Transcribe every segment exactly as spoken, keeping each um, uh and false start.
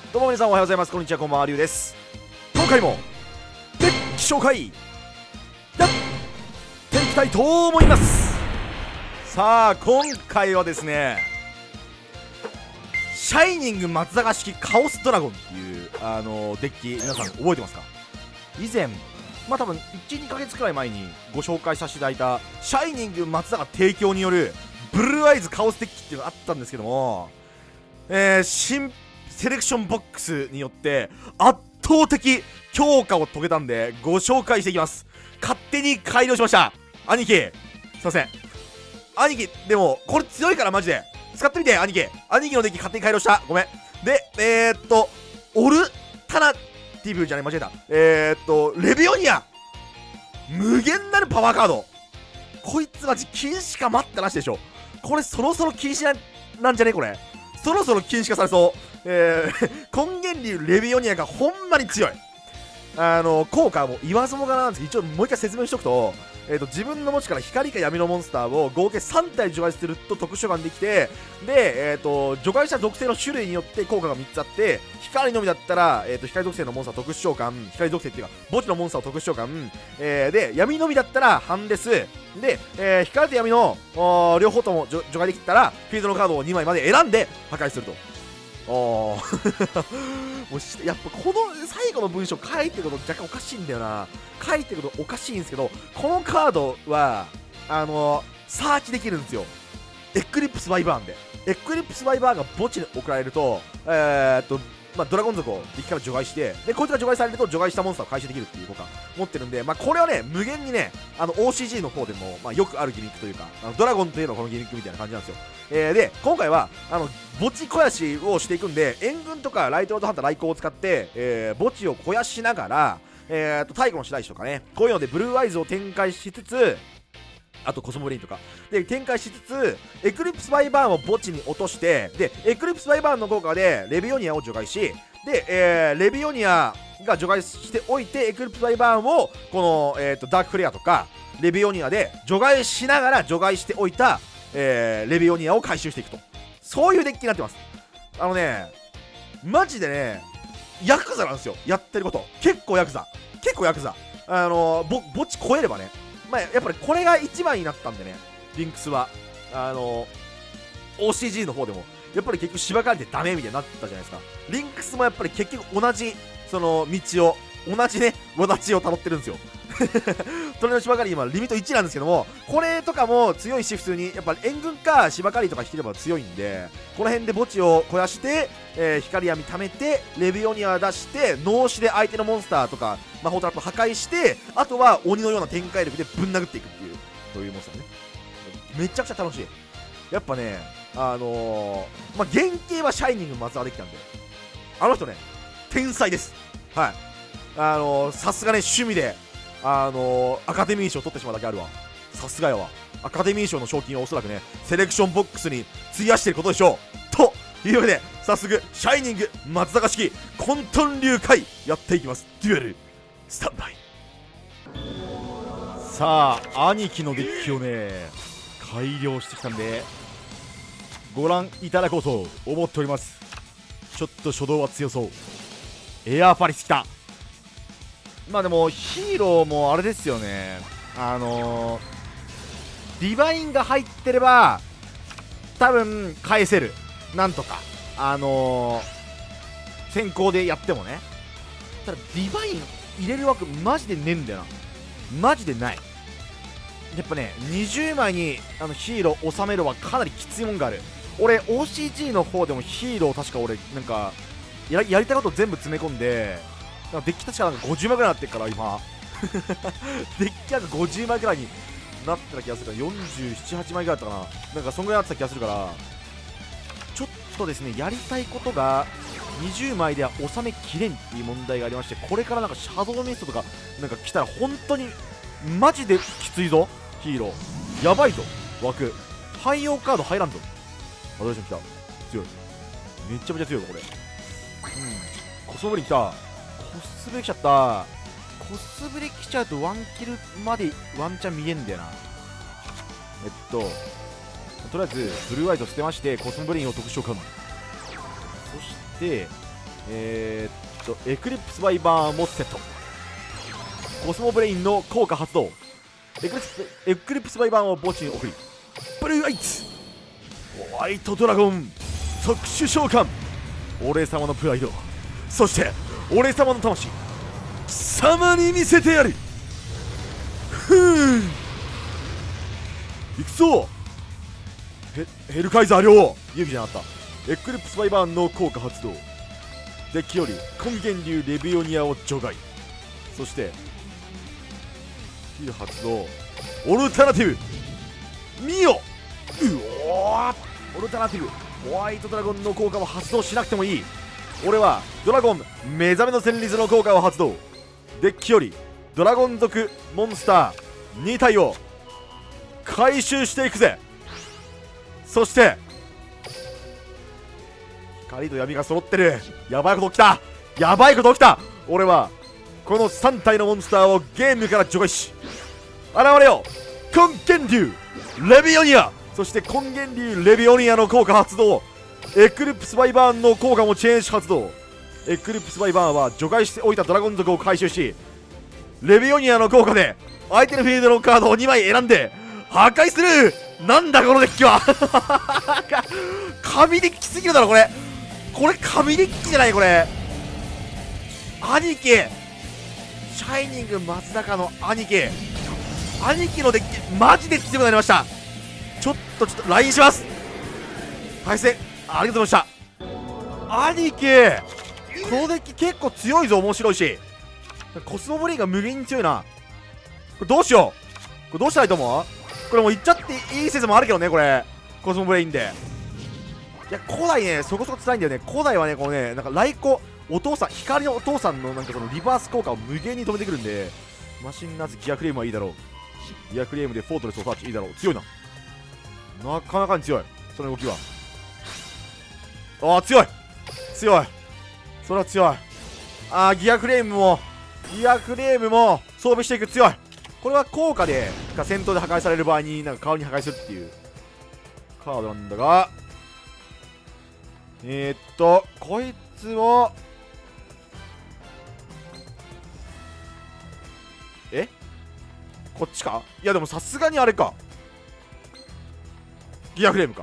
どうも皆さんおはようございます。こんにちは、こんばんは、りゅうです。今回もデッキ紹介やっていきたいと思います。さあ今回はですね、シャイニング松坂式カオスドラゴンっていうあのデッキ、皆さん覚えてますか？以前まあ多分いち、にかげつくらい前にご紹介させていただいたシャイニング松坂提供によるブルーアイズカオスデッキっていうのがあったんですけども、えー、新セレクションボックスによって圧倒的強化を遂げたんでご紹介していきます。勝手に改良しました。兄貴すいません、兄貴でもこれ強いからマジで使ってみて。兄貴兄貴のデッキ勝手に改良した。ごめん。でえー、っとオルタナティブじゃない、間違えた。えー、っとレビオニア無限なるパワーカード、こいつマジ禁止か待ったなしでしょ。これそろそろ禁止 な, なんじゃねこれそろそろ禁止化されそう。えー、根源流レビオニアがほんまに強い。あの効果はもう言わずもがななんですけど、一応もう一回説明しておくと、えーと自分の墓地から光か闇のモンスターを合計さん体除外すると特殊召喚できて、で、えーと除外した属性の種類によって効果がみっつあって、光のみだったら、えーと光属性のモンスター特殊召喚、光属性っていうか墓地のモンスターを特殊召喚、えー、で闇のみだったらハンデスで、えー、光と闇の両方とも除外できたらフィールドのカードをにまいまで選んで破壊すると。おもうしやっぱこの最後の文章書いてること若干おかしいんだよな。書いてることおかしいんですけど、このカードはあのサーチできるんですよ。エクリプスバイバーンでエクリプスバイバーンが墓地に送られると、えー、っとまあ、ドラゴン族を敵から除外して、でこいつが除外されると除外したモンスターを回収できるっていう効果持ってるんで、まあ、これはね無限にねあの オーシージー の方でも、まあ、よくあるギミックというか、あのドラゴンというのはこのギミックみたいな感じなんですよ。えー、で今回はあの墓地肥やしをしていくんで、援軍とかライトロードハンター来航を使って、えー、墓地を肥やしながら、えー、と太古の白石とかね、こういうのでブルーアイズを展開しつつ、あとコスモブレインとかで展開しつつ、エクリプスバイバーンを墓地に落として、でエクリプスバイバーンの効果でレビオニアを除外し、で、えー、レビオニアが除外しておいて、エクリプスバイバーンをこの、えー、とダークフレアとかレビオニアで除外しながら除外しておいた、えー、レビオニアを回収していくと、そういうデッキになってます。あのねマジでねヤクザなんですよ、やってること結構ヤクザ結構ヤクザあのぼ墓地超えればね、まあ、やっぱりこれがいちばんになったんでね、リンクスはあの オーシージー の方でもやっぱり結局芝刈りでダメみたいになってたじゃないですか。リンクスもやっぱり結局同じその道を同じねわだちをたどってるんですよ鳥の芝刈り今リミットいちなんですけども、これとかも強いし、普通にやっぱり援軍か芝刈りとか引ければ強いんで、この辺で墓地を肥やして、えー、光闇溜めてレビオニア出して脳死で相手のモンスターとか魔法トラップ破壊して、あとは鬼のような展開力でぶん殴っていくっていう、そういうモンスターね。めちゃくちゃ楽しい。やっぱねあのー、まあ原型はシャイニング松坂できたんで、あの人ね天才です。はい、あのー、さすがね趣味であのー、アカデミー賞取ってしまうだけあるわ。さすがやわ。アカデミー賞の賞金はおそらくねセレクションボックスに費やしていることでしょう。というわけで早速シャイニング松坂式混沌流会やっていきます。デュエルスタンバイ。さあ兄貴のデッキをね改良してきたんでご覧いただこうと思っております。ちょっと初動は強そう。エアーパリスきた。まあでもヒーローもあれですよね、あのー、ディバインが入ってれば多分返せる、なんとかあのー、先行でやってもね。ただディバイン入れる枠マジでねえんだよな、マジでない。やっぱねにじゅうまいにあのヒーロー収めるはかなりきついもんがある。俺 オーシージー の方でもヒーロー確か俺なんか や, やりたいこと全部詰め込んで、なんかデッキ確かなんかごじゅうまいぐらいになってるから今デッキなんかごじゅうまいぐらいになってた気がするから、よんじゅうなな、はちまいぐらいだったかな、なんかそんぐらいなってた気がするから、ちょっとですねやりたいことがにじゅうまいでは収めきれんっていう問題がありまして、これからなんかシャドウミストとかなんか来たら本当にマジできついぞ。ヒーローやばいぞ。枠汎用カード入らんぞ。あ、どうしても来た。強い、めちゃめちゃ強いぞこれ。うん、コスモブレイン来た。コスブレ来ちゃった。コスブレ来ちゃうとワンキルまでワンチャン見えんだよな。えっととりあえずブルーアイズを捨てましてコスモブレインを特殊召喚。そしてえー、っとエクリプスバイバーンもセット。コスモブレインの効果発動。エクリプスエクリプスバイバーンを墓地に送り、ブルーアイツホワイトドラゴン特殊召喚。俺様のプライド、そして俺様の魂、貴様に見せてやる。ふぅ、行くぞ。ヘ, ヘルカイザー領指じゃなかった。エクリプスバイバーンの効果発動。デッキより根源流レビオニアを除外。そしてヒール発動。オルタナティブ見よ。うおー、オルタナティブホワイトドラゴンの効果を発動しなくてもいい。俺はドラゴン目覚めの旋律の効果を発動。デッキよりドラゴン族モンスターに体を回収していくぜ。そして光と闇が揃ってる。やばいこと起きた、やばいこと起きた。俺はこのさん体のモンスターをゲームから除外し、現れよ根源流レビオニア。そして根源流レビオニアの効果発動。エクリプスバイバーンの効果もチェーンジ発動。エクリプスバイバーンは除外しておいたドラゴン族を回収し、レビオニアの効果で相手のフィールドのカードをにまい選んで破壊する。なんだこのデッキは神デッキすぎるだろこれ。これ神デッキじゃないこれ。兄貴、シャイニング松坂の兄貴、兄貴のデッキマジで強くなりました。ちょっとちょっと ライン します。対戦ありがとうございました。兄貴、このデッキ結構強いぞ。面白いし、コスモブレインが無限に強いな。これどうしよう、これどうしたらいいと思う。これもういっちゃっていい説もあるけどね、これコスモブレインで。いや古代ね、そこそこ辛いんだよね。古代はね、このね、なんかライコお父さん、光のお父さんのなんかそのリバース効果を無限に止めてくるんで、マシンナーズギアクレームはいいだろう。ギアクレームでフォートレスをサーチいいだろう。強いな、なかなかに強い、その動きは。ああ強い強い、それは強い。ああギアクレームもギアクレームも装備していく、強い。これは効果でか戦闘で破壊される場合になんか代わりに破壊するっていうカードなんだが、えー、っとこいつをえこっちか。いやでもさすがにあれか、ギアフレームか。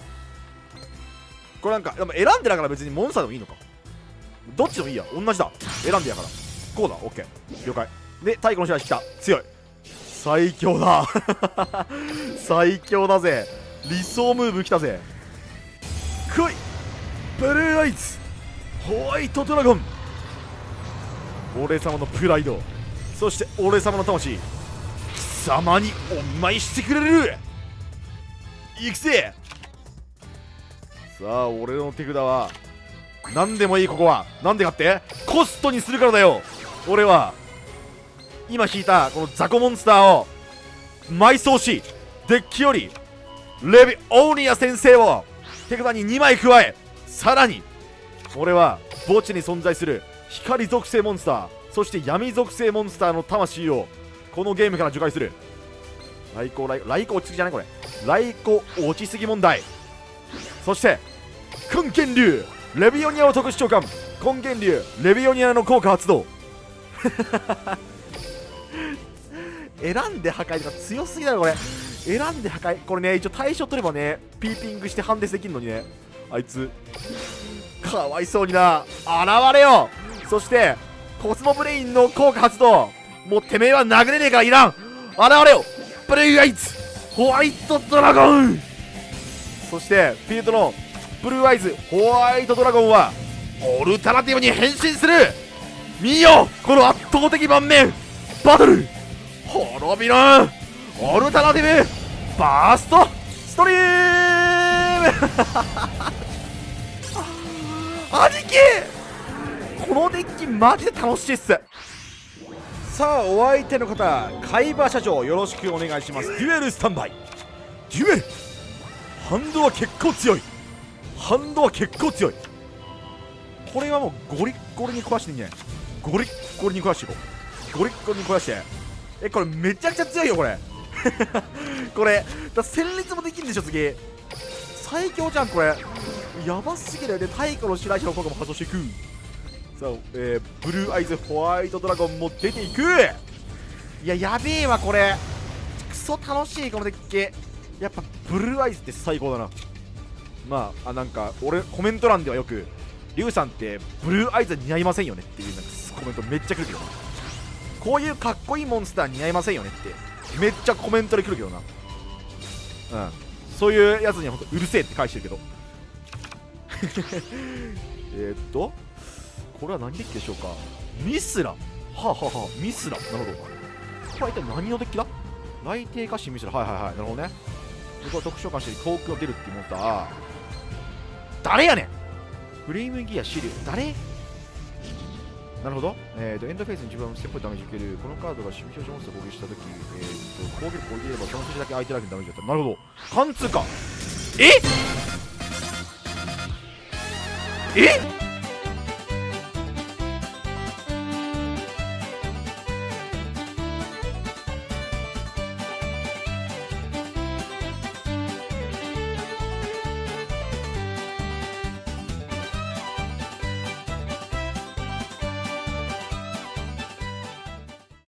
これなんかでも選んでだから別にモンスターでもいいのか。どっちでもいいや、同じだ。選んでやからこうだ。オッケー了解。で太鼓の支配来た、強い、最強だ最強だぜ。理想ムーブ来たぜ。来いブルーアイズホワイトドラゴン。俺様のプライド、そして俺様の魂、貴様にお見舞いしてくれる。行くぜ。さあ俺の手札は何でもいい。ここはなんでかってコストにするからだよ。俺は今引いたこの雑魚モンスターを埋葬し、デッキよりレビオーニア先生を手札ににまい加え、さらに俺は墓地に存在する光属性モンスター、そして闇属性モンスターの魂をこのゲームから除外する。ライコライコライコ落ちすぎじゃないこれ。ライコ落ちすぎ問題。そして根源流レビオニアを特殊召喚。根源流レビオニアの効果発動選んで破壊とか強すぎだろこれ。選んで破壊、これね一応対象取ればねピーピングしてハンデスできるのにね、あいつかわいそうにな。現れよ。そしてコスモブレインの効果発動。もうてめえは殴れねえからいらん。現れよブルーアイズホワイトドラゴン。そしてフィールドのブルーアイズホワイトドラゴンはオルタナティブに変身する。見よこの圧倒的盤面バトル。滅びろオルタナティブバーストストリーム兄貴このデッキマジで楽しいっす。さあお相手の方海馬社長よろしくお願いします。デュエルスタンバイ。デュエルハンドは結構強い。ハンドは結構強い。これはもうゴリッゴリに壊していいんじゃない。ゴリッゴリに壊していこう。ゴリッゴリに壊して。えこれめちゃくちゃ強いよこれこれだ戦慄もできるんでしょ次。最強じゃんこれ。やばすぎるよね。太鼓の白石の効果も発動していく。 さあ、えー、ブルーアイズホワイトドラゴンも出ていく。いや、やべえわこれ。クソ楽しいこのデッキ。やっぱブルーアイズって最高だな。まあ、あなんか俺コメント欄ではよくリュウさんってブルーアイズ似合いませんよねっていうなんかコメントめっちゃ来るけどな。こういうかっこいいモンスター似合いませんよねってめっちゃコメントで来るけどな。うん、そういうやつにはほんとうるせえって返してるけどえっとこれは何デッキでしょうか。ミスラ、はあ、はあはあ、ミスラ、なるほど。これは一体何のデッキだ。雷帝家臣ミスラ、はいはいはい、なるほどね。ここは特殊召喚して遠くを出るっていうモンスター。誰やねん。フレームギアシリュウ、誰。なるほど。えーとエンドフェイスに自分はステップダメージ受ける。このカードが守備表示モンスターを攻撃したとき、えーと攻撃力を置いていればその数字だけ相手だけにダメージだった。なるほど。貫通か。ええ